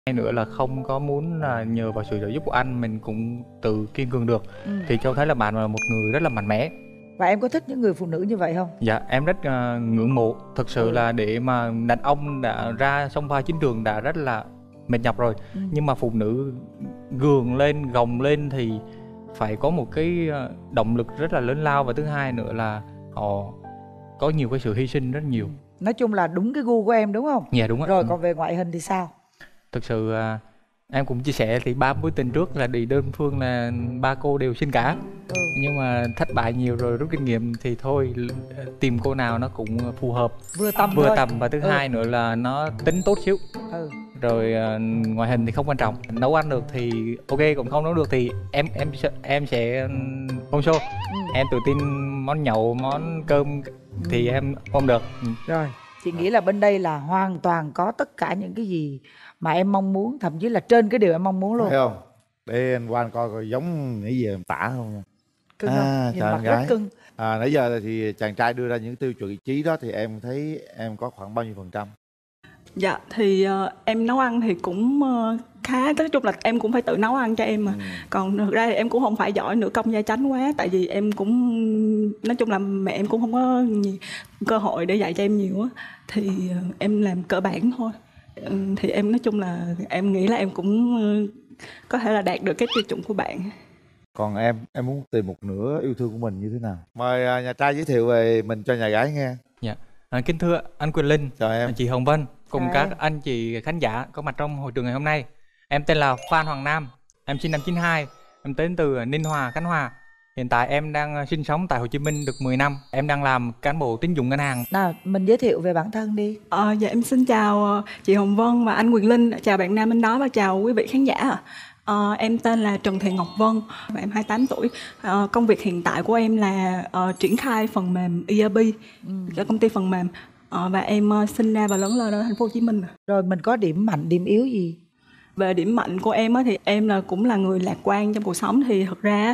Hay nữa là không có muốn là nhờ vào sự trợ giúp của anh mình cũng tự kiên cường được. Thì Châu thấy là bạn là một người rất là mạnh mẽ. Và em có thích những người phụ nữ như vậy không? Dạ em rất ngưỡng mộ. Thực sự là để mà đàn ông đã ra sông pha chiến trường đã rất là mệt nhọc rồi, nhưng mà phụ nữ gường lên gồng lên thì phải có một cái động lực rất là lớn lao. Và thứ hai nữa là họ có nhiều cái sự hy sinh rất nhiều. Nói chung là đúng cái gu của em đúng không? Dạ đúng ạ. Rồi còn về ngoại hình thì sao? Thực sự em cũng chia sẻ thì 3 mối tình trước là đi đơn phương là ba cô đều xinh cả. Nhưng mà thất bại nhiều rồi rút kinh nghiệm thì thôi, tìm cô nào nó cũng phù hợp, Vừa tầm vừa thôi. tầm. Và thứ hai nữa là nó tính tốt xíu. Rồi ngoại hình thì không quan trọng, nấu ăn được thì ok, còn không nấu được thì em sẽ không show. Em tự tin món nhậu món cơm thì em ôm được. Rồi chị nghĩ là bên đây là hoàn toàn có tất cả những cái gì mà em mong muốn, thậm chí là trên cái điều em mong muốn luôn. Thấy không? Để anh qua anh coi coi giống nghĩ gì em tả không. Cưng không? Nhìn mặt rất cưng. Nãy giờ thì chàng trai đưa ra những tiêu chuẩn vị trí đó thì em thấy em có khoảng bao nhiêu %? Dạ thì em nấu ăn thì cũng khá, nói chung là em cũng phải tự nấu ăn cho em mà. Còn thực ra thì em cũng không phải giỏi nữ công gia chánh quá, tại vì em cũng nói chung là mẹ em cũng không có cơ hội để dạy cho em nhiều á, thì em làm cơ bản thôi. Thì em nói chung là em nghĩ là em cũng có thể là đạt được cái tiêu chuẩn của bạn. Còn em muốn tìm một nửa yêu thương của mình như thế nào? Mời nhà trai giới thiệu về mình cho nhà gái nghe. Dạ. Kính thưa anh Quyền Linh, chào em, chị Hồng Vân cùng các anh chị khán giả có mặt trong hội trường ngày hôm nay. Em tên là Phan Hoàng Nam, em sinh năm 92, em đến từ Ninh Hòa, Khánh Hòa. Hiện tại em đang sinh sống tại Hồ Chí Minh được 10 năm. Em đang làm cán bộ tín dụng ngân hàng. Nào, mình giới thiệu về bản thân đi. Dạ em xin chào chị Hồng Vân và anh Quyền Linh, chào bạn nam bên đó và chào quý vị khán giả. Em tên là Trần Thị Ngọc Vân và em 28 tuổi. Công việc hiện tại của em là triển khai phần mềm ERP cho công ty phần mềm. Và em sinh ra và lớn lên ở thành phố Hồ Chí Minh. Rồi mình có điểm mạnh, điểm yếu gì? Về điểm mạnh của em thì em cũng là người lạc quan trong cuộc sống. Thì thật ra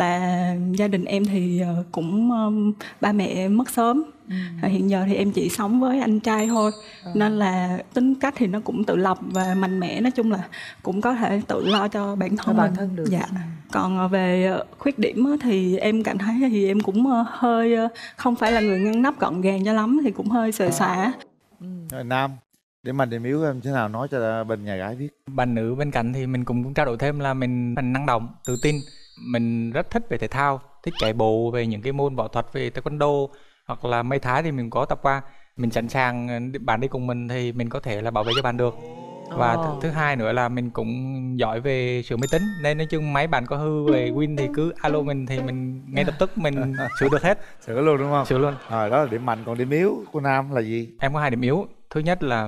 là gia đình em thì cũng ba mẹ mất sớm. Hiện giờ thì em chỉ sống với anh trai thôi. Nên là tính cách thì nó cũng tự lập và mạnh mẽ. Nói chung là cũng có thể tự lo cho bản thân mình được. Dạ. Còn về khuyết điểm thì em cảm thấy thì em cũng hơi không phải là người ngăn nắp gọn gàng cho lắm, thì cũng hơi xề xả. Nam, điểm mạnh điểm yếu em thế nào nói cho bên nhà gái biết. Bạn nữ bên cạnh thì mình cũng trao đổi thêm là mình năng động, tự tin. Mình rất thích về thể thao, thích chạy bộ, về những cái môn võ thuật, về taekwondo hoặc là Mây Thái thì mình có tập qua. Mình sẵn sàng bạn đi cùng mình thì mình có thể là bảo vệ cho bạn được. Và thứ hai nữa là mình cũng giỏi về sửa máy tính, nên nói chung máy bạn có hư về Win thì cứ alo mình thì mình ngay lập tức mình sửa được hết. Sửa luôn đúng không? Sửa luôn. Đó là điểm mạnh. Còn điểm yếu của Nam là gì? Em có 2 điểm yếu. Thứ nhất là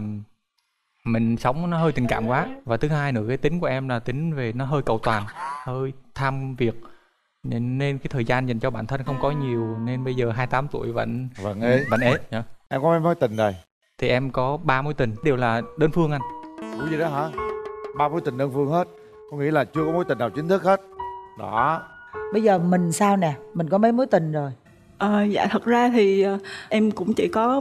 mình sống nó hơi tình cảm quá. Và thứ hai nữa cái tính của em là tính về nó hơi cầu toàn, hơi tham việc, nên cái thời gian dành cho bản thân không có nhiều. Nên bây giờ 28 tuổi vẫn ế. Em có mấy mối tình rồi? Thì em có 3 mối tình, đều là đơn phương anh. Ủa gì đó hả? 3 mối tình đơn phương hết, có nghĩa là chưa có mối tình nào chính thức hết. Đó. Bây giờ mình sao nè? Mình có mấy mối tình rồi? Dạ thật ra thì em cũng chỉ có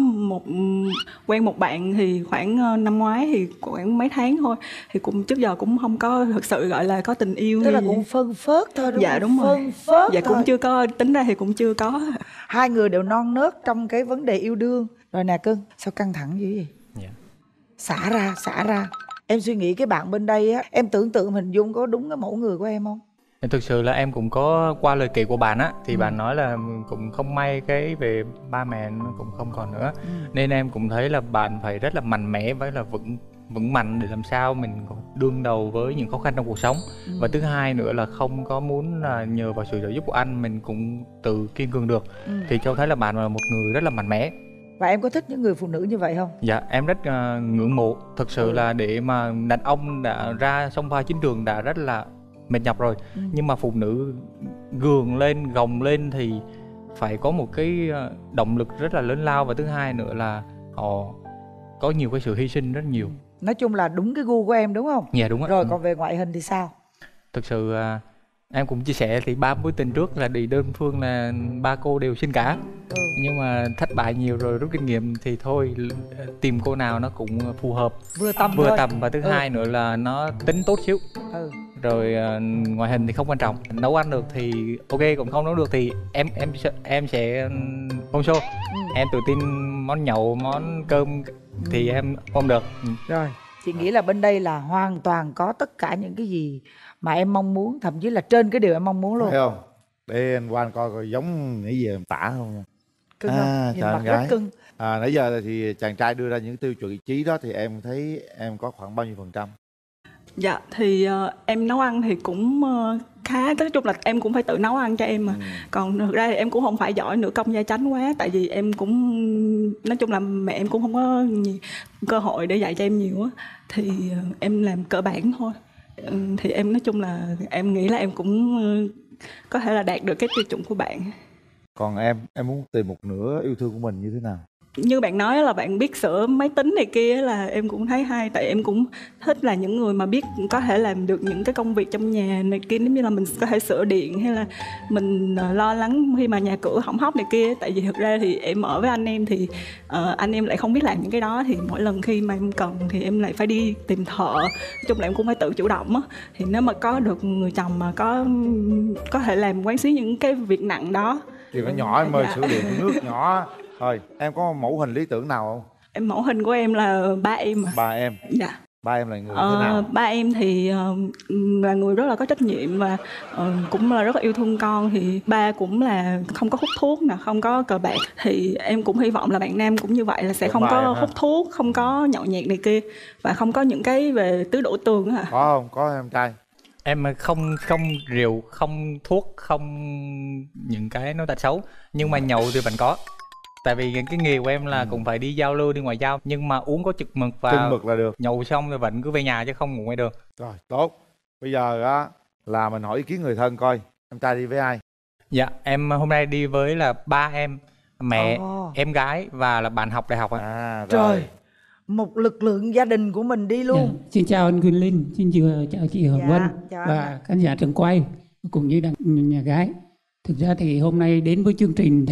quen một bạn thì khoảng năm ngoái thì khoảng mấy tháng thôi, thì cũng trước giờ cũng không có thực sự gọi là có tình yêu. Tức là cũng phân phớt thôi đúng không? Dạ đúng rồi. Phân phớt dạ thôi. Cũng chưa có, tính ra thì cũng chưa có. Hai người đều non nớt trong cái vấn đề yêu đương. Rồi nè cưng, sao căng thẳng dữ vậy? Xả ra. Em suy nghĩ cái bạn bên đây á, em tưởng tượng hình dung có đúng cái mẫu người của em không? Thực sự là em cũng có qua lời kể của bạn á, thì bạn nói là cũng không may cái về ba mẹ nó cũng không còn nữa. Nên em cũng thấy là bạn phải rất là mạnh mẽ với là vững mạnh để làm sao mình đương đầu với những khó khăn trong cuộc sống. Và thứ hai nữa là không có muốn là nhờ vào sự trợ giúp của anh mình cũng tự kiên cường được. Thì Châu thấy là bạn là một người rất là mạnh mẽ. Và em có thích những người phụ nữ như vậy không? Dạ em rất ngưỡng mộ. Thực sự là để mà đàn ông đã ra sông pha chiến trường đã rất là mệt nhọc rồi, nhưng mà phụ nữ gường lên gồng lên thì phải có một cái động lực rất là lớn lao. Và thứ hai nữa là họ có nhiều cái sự hy sinh rất nhiều. Nói chung là đúng cái gu của em đúng không? Dạ đúng ạ. Rồi còn về ngoại hình thì sao? Thực sự em cũng chia sẻ thì 3 mối tình trước là đi đơn phương là ba cô đều xinh cả. nhưng mà thất bại nhiều rồi rút kinh nghiệm thì thôi, tìm cô nào nó cũng phù hợp, Vừa tầm vừa thôi. tầm, và thứ hai nữa là nó tính tốt xíu. Ừ. Rồi ngoại hình thì không quan trọng, nấu ăn được thì ok, cũng không nấu được thì em sẽ không show. Em tự tin món nhậu, món cơm thì em ôm được. Rồi, chị nghĩ là bên đây là hoàn toàn có tất cả những cái gì mà em mong muốn, thậm chí là trên cái điều em mong muốn luôn. Phải không? Để anh qua anh coi coi giống nãy giờ em tả không nha. Cưng không? Nhìn chào mặt em rất gái. cưng. Nãy giờ thì chàng trai đưa ra những tiêu chuẩn vị trí đó thì em thấy em có khoảng bao nhiêu %? Dạ thì em nấu ăn thì cũng khá, nói chung là em cũng phải tự nấu ăn cho em mà. Còn thực ra thì em cũng không phải giỏi nữ công gia chánh quá, tại vì em cũng, nói chung là mẹ em cũng không có cơ hội để dạy cho em nhiều á, thì em làm cơ bản thôi. Thì em nói chung là em nghĩ là em cũng có thể là đạt được cái tiêu chuẩn của bạn. Còn em muốn tìm một nửa yêu thương của mình như thế nào? Như bạn nói là bạn biết sửa máy tính này kia là em cũng thấy hay, tại em cũng thích là những người mà biết có thể làm được những cái công việc trong nhà này kia, giống như là mình có thể sửa điện hay là mình lo lắng khi mà nhà cửa hỏng hóc này kia. Tại vì thực ra thì em ở với anh em thì anh em lại không biết làm những cái đó, thì mỗi lần khi mà em cần thì em lại phải đi tìm thợ. Nói chung là em cũng phải tự chủ động á. Thì nếu mà có được người chồng mà có thể làm quán xuyến những cái việc nặng đó. Thì nó nhỏ em ơi, sửa điện nước nhỏ. Thôi, em có mẫu hình lý tưởng nào không? Em mẫu hình của em là ba em. Ba em. Dạ. Ba em là người thế nào? Ba em thì là người rất là có trách nhiệm và cũng là rất là yêu thương con. Thì ba cũng là không có hút thuốc nè, không có cờ bạc. Thì em cũng hy vọng là bạn nam cũng như vậy, là sẽ không có hút thuốc, không có nhậu nhẹt này kia, và không có những cái về tứ đổ tường á hả? Có không? Có em trai? Em không rượu, không thuốc, không những cái nó tật xấu, nhưng mà nhậu thì vẫn có. Tại vì cái nghề của em là cũng phải đi giao lưu, đi ngoại giao, nhưng mà uống có chực mực và chừng mực là được. Nhậu xong rồi vẫn cứ về nhà chứ không ngủ ngoài đường. Rồi, tốt. Bây giờ á là mình hỏi ý kiến người thân coi em trai đi với ai. Dạ, em hôm nay đi với là ba em, mẹ, em gái và là bạn học đại học ạ. Trời, một lực lượng gia đình của mình đi luôn. Dạ. Xin chào anh Quyền Linh, xin chào chị Hồng Vân và khán giả trường quay cũng như nhà gái. Thực ra thì hôm nay đến với chương trình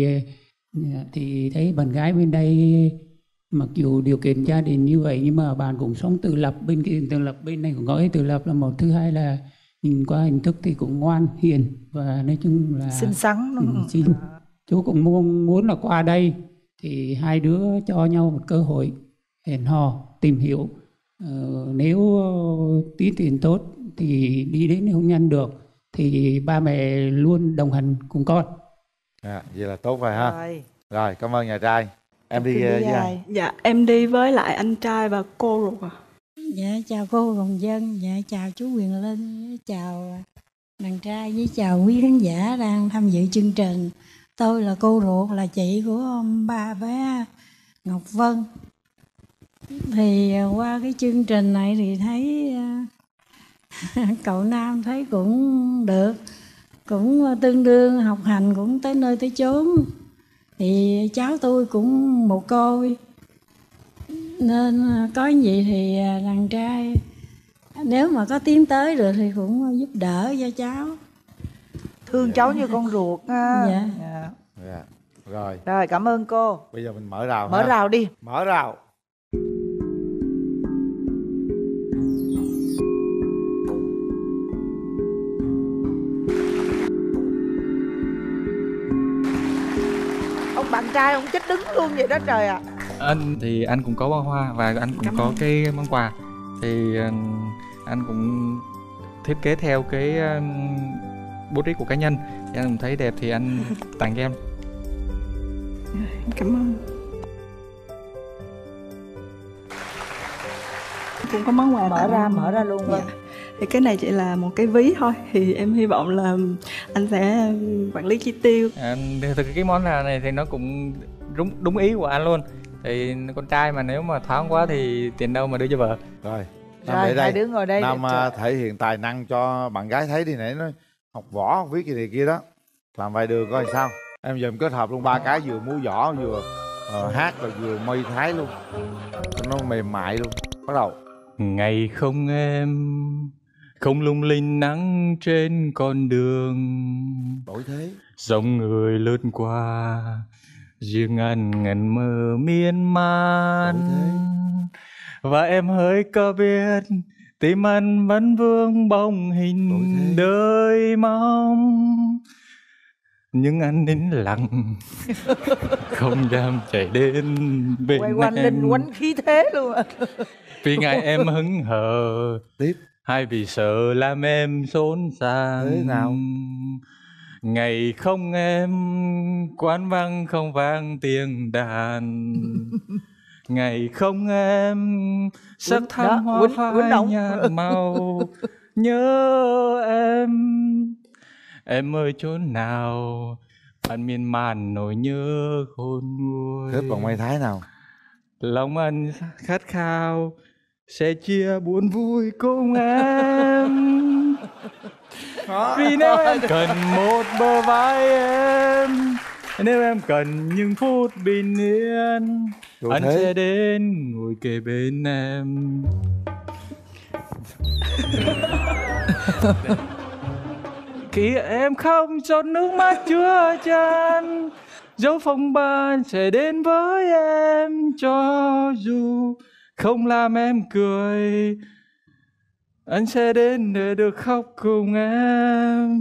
thì thấy bạn gái bên đây mặc dù điều kiện gia đình như vậy nhưng mà bạn cũng sống tự lập, bên kia tự lập, bên này cũng có cái tự lập là một. Thứ hai là nhìn qua hình thức thì cũng ngoan hiền và nói chung là xinh xắn đúng không? Xin chú cũng muốn là qua đây thì hai đứa cho nhau một cơ hội hẹn hò tìm hiểu, nếu tiến triển tốt thì đi đến hôn nhân được, thì ba mẹ luôn đồng hành cùng con. Vậy là tốt rồi ha. Rồi, cảm ơn nhà trai. Em đi với ai? Dạ, em đi với lại anh trai và cô ruột. Dạ, chào cô Hồng Vân, dạ chào chú Quyền Linh, chào đàn trai với chào quý khán giả đang tham dự chương trình. Tôi là cô ruột, là chị của ba bé Ngọc Vân. Thì qua cái chương trình này thì thấy cậu nam thấy cũng được, cũng tương đương, học hành cũng tới nơi tới chốn. Thì cháu tôi cũng mồ côi, nên có gì thì đàn trai nếu mà có tiến tới được thì cũng giúp đỡ cho cháu. Thương cháu như con ruột ha. Dạ. Rồi. Rồi, cảm ơn cô. Bây giờ mình mở rào. Mở rào đi. Mở rào. Ông bạn trai ông chết đứng luôn vậy đó trời ạ. Anh thì anh cũng có bó hoa và anh cũng có cái món quà, thì anh cũng thiết kế theo cái bố trí của cá nhân, thì anh cũng thấy đẹp thì anh tặng cho em. Cảm ơn. Cũng có món quà mở ra luôn. Dạ. Thì cái này chỉ là một cái ví thôi, thì em hy vọng là anh sẽ quản lý chi tiêu. Thực cái món này thì nó cũng đúng ý của anh luôn. Thì con trai mà nếu mà thoáng quá thì tiền đâu mà đưa cho vợ. Rồi, hai đứa ngồi đây. Nam thể hiện tài năng cho bạn gái thấy đi, nãy nó học võ, học viết gì này kia đó. Làm vài đường coi sao. Em giờ em kết hợp luôn ba cái, vừa múa võ, vừa hát, rồi vừa mây thái luôn. Nó mềm mại luôn. Bắt đầu. Ngày không em, không lung linh nắng trên con đường. Đổi thế. Dòng người lướt qua, riêng anh ngần mơ miên man. Và em hỡi có biết tim anh vẫn vương bóng hình đời mong, nhưng anh nín lặng không dám chạy đến bên quay quanh linh quánh khí thế luôn à. Vì ngại em hững hờ tiếp, hay vì sợ làm em xốn sang. thế nào? Ngày không em quán vắng không vang tiếng đàn. Ngày không em sắc thắm hoa phai nhạt màu. Nhớ em ơi chốn nào anh miên man nỗi nhớ khôn nguôi. Kết bằng Mây Thái nào? Lòng anh khát khao sẽ chia buồn vui cùng em. Vì nếu em cần một bờ vai em, nếu em cần những phút bình yên, anh sẽ đến ngồi kề bên em. Khi em không giọt nước mắt chứa chan, dấu phong ba sẽ đến với em. Cho dù không làm em cười, anh sẽ đến để được khóc cùng em.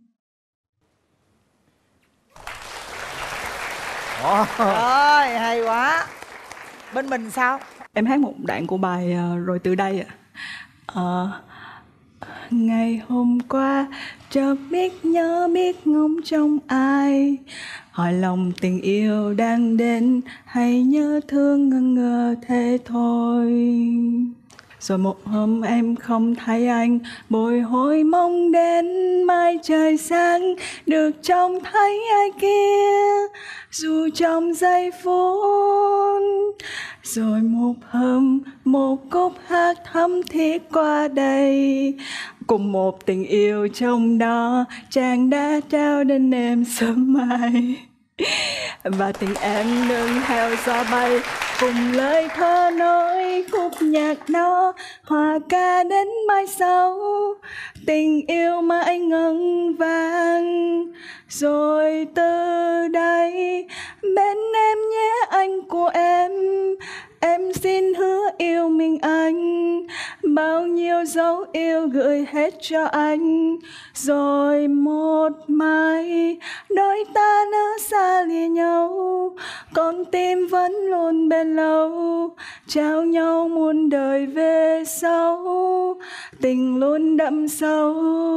Rồi, hay quá. Bên mình sao? Em hát một đoạn của bài Rồi Từ Đây ạ. Ngày hôm qua chợt biết nhớ biết ngóng trông ai, hỏi lòng tình yêu đang đến hay nhớ thương ngẩn ngơ thế thôi. Rồi một hôm em không thấy anh, bồi hồi mong đến mai trời sáng được trông thấy ai kia, dù trong giây phút. Rồi một hôm một khúc hát thắm thiết qua đây, cùng một tình yêu trong đó chàng đã trao đến em sớm mai. Và tình em nương theo gió bay, cùng lời thơ nói khúc nhạc đó hòa ca đến mai sau. Tình yêu mãi ngân vang. Rồi từ đây bên em nhé anh của em xin hứa yêu mình anh, bao nhiêu dấu yêu gửi hết cho anh. Rồi một mai đôi ta nỡ xa lìa nhau, con tim vẫn luôn bên lâu, trao nhau muôn đời về sau, tình luôn đậm sâu.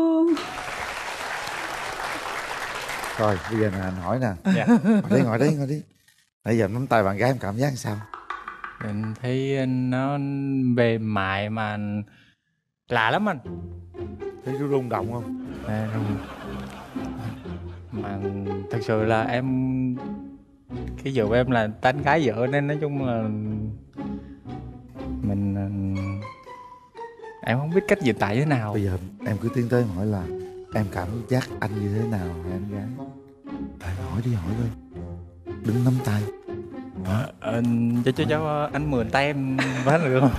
Rồi bây giờ anh hỏi nè. Dạ. Ngồi đi nãy giờ nắm tay bạn gái em cảm giác sao? Mình thấy nó mềm mại mà lạ lắm anh. Thấy rung động không? Mà thật sự là em, cái vợ của em là tánh gái vợ nên nói chung là mình, em không biết cách diễn tả thế nào. Bây giờ em cứ tiến tới hỏi là em cảm giác anh như thế nào hả em gái? Hỏi đi đừng nắm tay. Cho anh mượn tay em bán được không?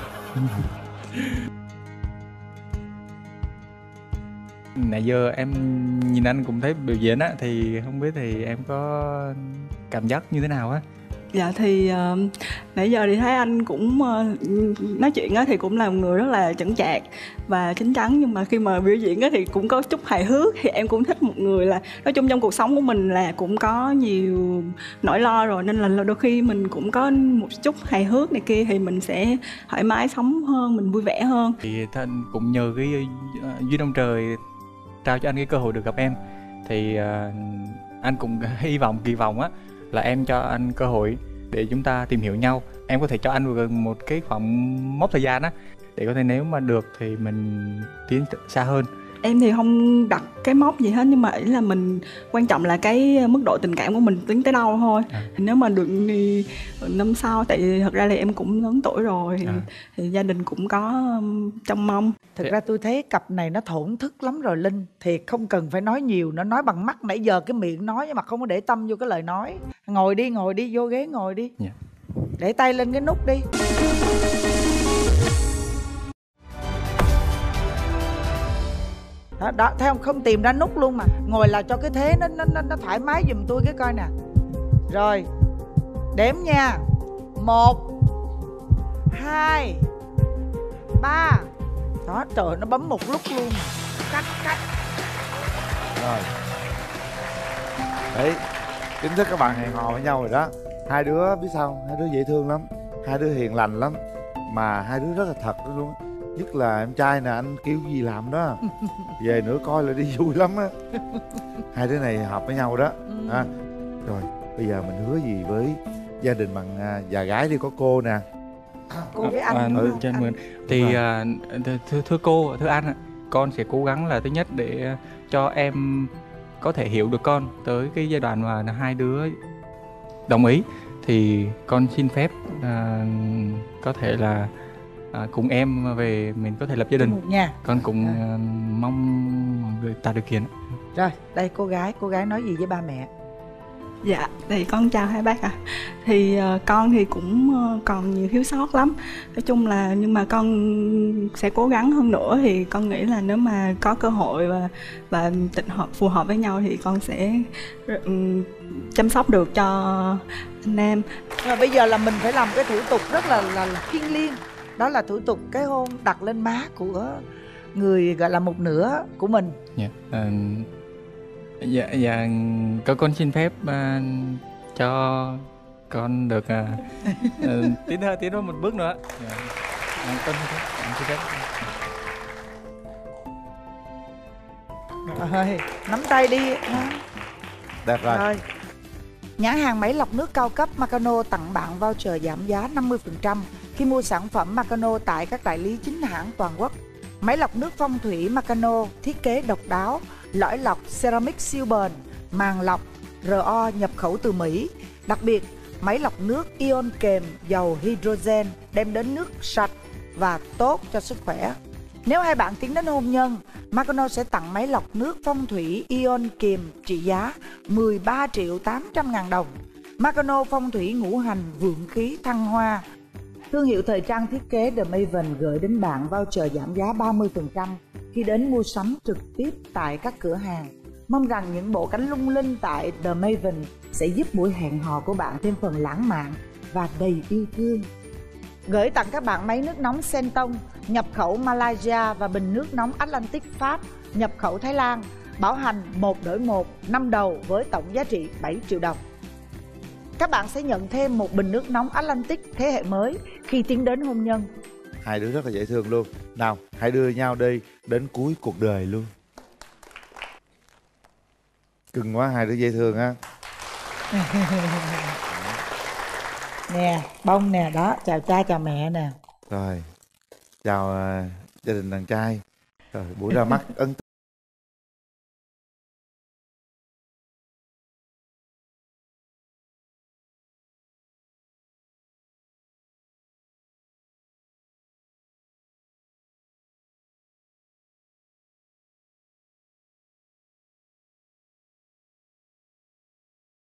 Nãy giờ em nhìn anh cũng thấy biểu diễn á, thì không biết thì em có cảm giác như thế nào á? Dạ thì nãy giờ thì thấy anh cũng nói chuyện á thì cũng là một người rất là chững chạc và chín chắn, nhưng mà khi mà biểu diễn á thì cũng có chút hài hước. Thì em cũng thích một người là nói chung trong cuộc sống của mình là cũng có nhiều nỗi lo rồi, nên là đôi khi mình cũng có một chút hài hước này kia thì mình sẽ thoải mái sống hơn, mình vui vẻ hơn. Thì anh cũng nhờ cái duyên ông trời trao cho anh cái cơ hội được gặp em, thì anh cũng hy vọng kỳ vọng á là em cho anh cơ hội để chúng ta tìm hiểu nhau. Em có thể cho anh một cái khoảng mốc thời gian á, để có thể nếu mà được thì mình tiến xa hơn. Em thì không đặt cái mốc gì hết, nhưng mà ý là mình quan trọng là cái mức độ tình cảm của mình tiến tới đâu thôi. Nếu mà được thì năm sau, tại vì thật ra là em cũng lớn tuổi rồi, thì gia đình cũng có trông mong. Thực ra tôi thấy cặp này nó thổn thức lắm rồi Linh, thì không cần phải nói nhiều, nó nói bằng mắt. Nãy giờ cái miệng nói nhưng mà không có để tâm vô cái lời nói. Ngồi đi, vô ghế ngồi đi. Để tay lên cái nút đi. Đó, thấy không? Không tìm ra nút luôn mà. Ngồi là cho cái thế nó thoải mái giùm tôi cái coi nè. Rồi, Đếm nha. 1 2 3. Đó, trời, nó bấm một lúc luôn. Cắt. Rồi. Đấy, chính thức các bạn hẹn hò với nhau rồi đó. Hai đứa biết sao không? Hai đứa dễ thương lắm, hai đứa hiền lành lắm, mà hai đứa rất là thật luôn. Nhất là em trai nè, anh kêu gì làm đó. Về nữa coi là đi vui lắm á. Hai đứa này hợp với nhau đó. Rồi, bây giờ mình hứa gì với gia đình bằng già gái đi, có cô nè. Cô với anh. Thì thưa cô, thưa anh ạ, con sẽ cố gắng là thứ nhất để cho em có thể hiểu được con tới cái giai đoạn mà hai đứa đồng ý, thì con xin phép có thể là cùng em về mình có thể lập gia đình nha. Con cũng mong mọi người tạo điều kiện. Rồi, đây cô gái nói gì với ba mẹ? Dạ, thì con chào hai bác ạ. Thì con thì cũng còn nhiều thiếu sót lắm. Nói chung là nhưng mà con sẽ cố gắng hơn nữa. Thì con nghĩ là nếu mà có cơ hội và tình hợp phù hợp với nhau thì con sẽ chăm sóc được cho anh em. Rồi bây giờ là mình phải làm cái thủ tục rất là thiêng liêng. Đó là thủ tục cái hôn đặt lên má của người gọi là một nửa của mình. Dạ, con xin phép cho con được tiến hơn một bước nữa. Con xin phép. Rồi, nắm tay đi. Đẹp rồi. Nhãn hàng máy lọc nước cao cấp Makano tặng bạn voucher giảm giá 50% khi mua sản phẩm Makano tại các đại lý chính hãng toàn quốc. Máy lọc nước phong thủy Makano thiết kế độc đáo, lõi lọc ceramic siêu bền, màng lọc RO nhập khẩu từ Mỹ. Đặc biệt, máy lọc nước ion kèm dầu hydrogen đem đến nước sạch và tốt cho sức khỏe. Nếu hai bạn tiến đến hôn nhân, Makano sẽ tặng máy lọc nước phong thủy ion kèm trị giá 13.800.000 đồng. Makano phong thủy ngũ hành vượng khí thăng hoa. Thương hiệu thời trang thiết kế The Maven gửi đến bạn voucher giảm giá 30% khi đến mua sắm trực tiếp tại các cửa hàng. Mong rằng những bộ cánh lung linh tại The Maven sẽ giúp buổi hẹn hò của bạn thêm phần lãng mạn và đầy yêu thương. Gửi tặng các bạn máy nước nóng Senton nhập khẩu Malaysia và bình nước nóng Atlantic Pháp nhập khẩu Thái Lan, bảo hành 1 đổi 1 năm đầu với tổng giá trị 7 triệu đồng. Các bạn sẽ nhận thêm một bình nước nóng Atlantic thế hệ mới khi tiến đến hôn nhân. Hai đứa rất là dễ thương luôn. Nào, hãy đưa nhau đi đến cuối cuộc đời luôn. Cưng quá, hai đứa dễ thương á. Nè, bông nè, đó, chào cha chào mẹ nè. Rồi, chào gia đình đàn trai. Rồi, buổi ra mắt ấn